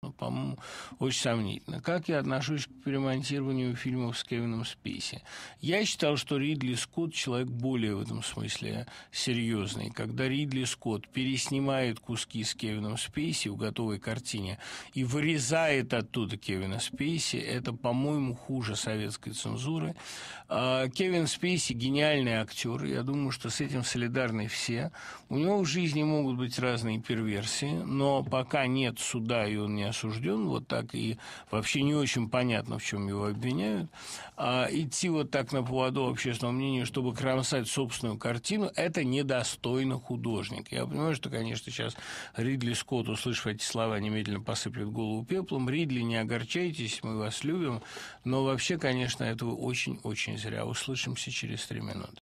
но, по-моему, очень сомнительно. Как я отношусь к перемонтированию фильмов с Кевином Спейси? Я считал, что Ридли Скотт человек более в этом смысле серьезный. Когда Ридли Скотт переснимает куски с Кевином Спейси в готовой картине и вырезает оттуда Кевина Спейси, это, по-моему, хуже советской цензуры. Кевин Спейси – гениальный актер, я думаю, что с этим солидарны все. У него в жизни могут быть разные перверсии, но пока нет суда и он не осужден, вот так и вообще не очень понятно, в чем его обвиняют, идти вот так на поводу общественного мнения, чтобы кромсать собственную картину, это недостойно художника. Я понимаю, что, конечно, сейчас Ридли Скотт, услышав эти слова, немедленно посыплет голову пеплом. Ридли, не огорчайтесь, мы вас любим, но вообще, конечно, это очень-очень зря. Услышимся через 3 минуты.